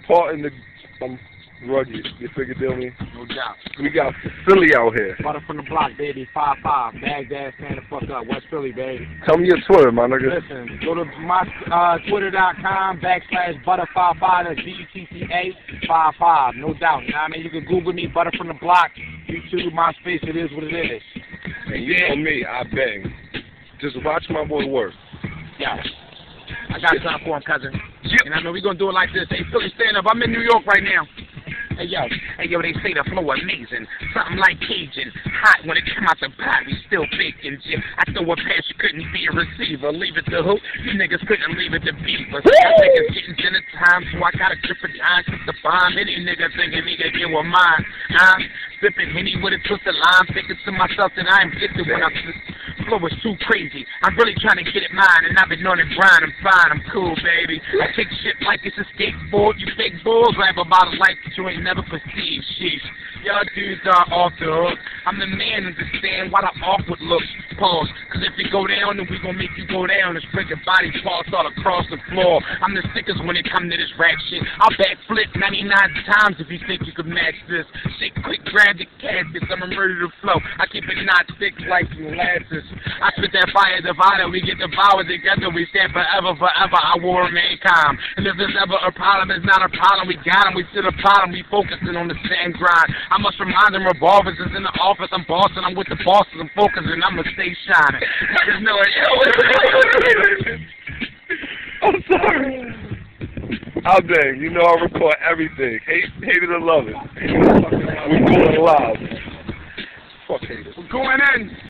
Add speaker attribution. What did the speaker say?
Speaker 1: Parting the rugged. You figure, Dilly?
Speaker 2: No doubt.
Speaker 1: We got Philly out here.
Speaker 2: Butter from the block, baby. 5'5". Baghdad, stand the fuck up. West Philly, baby.
Speaker 1: Tell me your Twitter, my nigga.
Speaker 2: Listen, go to my twitter.com/butter55. That's BUTTA 55. No doubt. You know what I mean? You can Google me, Butter from the Block. YouTube, MySpace. It is what it is.
Speaker 1: And you know me, I bang. Just watch my boy work.
Speaker 2: Yeah. I got something for him, cousin. And I know we're going to do it like this. Hey, Philly, stand up. I'm in New York right now. Hey, yo, they say the flow amazing. Something like Cajun. Hot when it come out the pot, we still baking. I throw a pass, you couldn't be a receiver. Leave it to who? You niggas couldn't leave it to Beaver. Y'all niggas getting dinner time, so I got a trip of time. Keep the bomb. Any nigga thinking he can get with mine. Sipping Henny with a twisted lime. Thinking to myself that I'm gifted when I flow is too crazy. I'm really trying to get it mine, and I've been on the grind. I'm fine, I'm cool, baby. I take shit like it's a skateboard. You fake bulls rap about a life that you ain't never perceived. Sheesh. Y'all dudes are off the hook. I'm the man, understand why the awkward looks. Pause. Cause if you go down, then we gon' make you go down and spread your body parts all across the floor. I'm the sickest when it come to this rap shit. I'll backflip 99 times if you think you could match this. Shit, quick grab the caskets. I'm ready to flow. I keep it not thick like molasses. I spit that fire divider. We get devoured together. We stand forever, forever. I will remain calm. And if there's ever a problem, it's not a problem. We got 'em. We to the bottom. We focusing on the same grind. I must remind them revolvers is in the office. I'm bossing. I'm with the bosses. I'm focusing. I'ma stay shining. Niggas know it.
Speaker 1: I'm sorry. I'll bang. You know I record everything. Hate it or love it. We're going live. Fuck haters.
Speaker 2: We're going in.